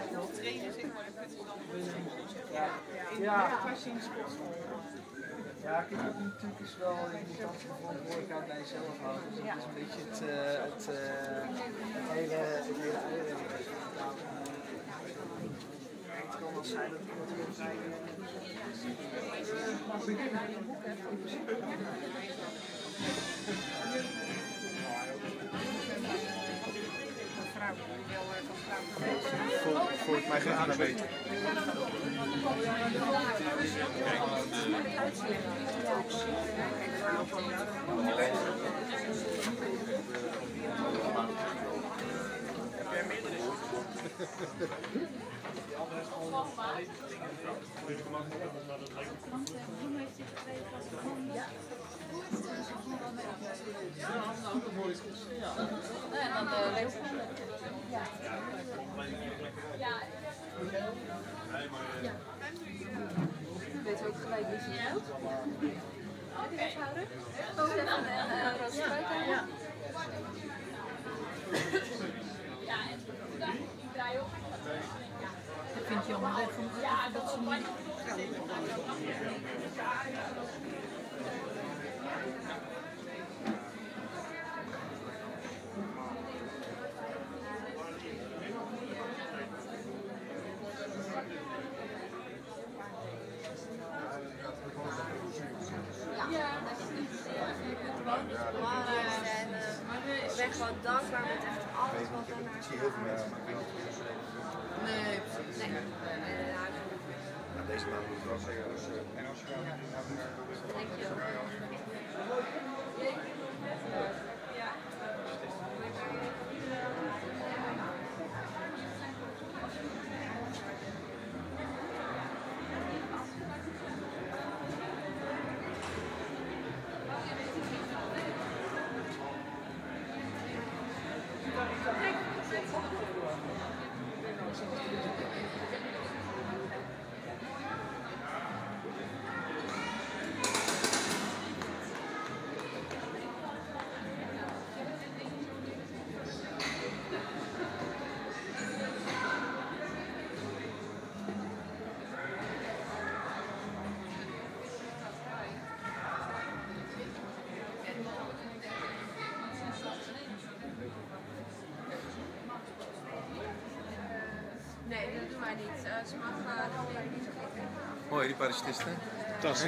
trainen, zeg maar, dat is dan ja. Ja, kijk, dat natuurlijk is wel, je moet altijd de verantwoordelijkheid bij jezelf houden. Dus dat is een beetje het hele eieren. Het kan wel zijn dat iemand wil kijken. Volgens mij geen aan weten. Weet ook gelijk wie ze houdt? Heb je dat houden? Oh, en roze fruit houden? Dat vind je allemaal weg van dat ze niet. Ik ben gewoon dankbaar met echt alles wat er naar. Ik zie heel veel mensen, maar ik weet niet of ze Nee, precies. Nee. deze maand moet ik wel zeggen. En als je Nee, dat doen wij niet. Ze mag niet. Hoi, die parachutisten.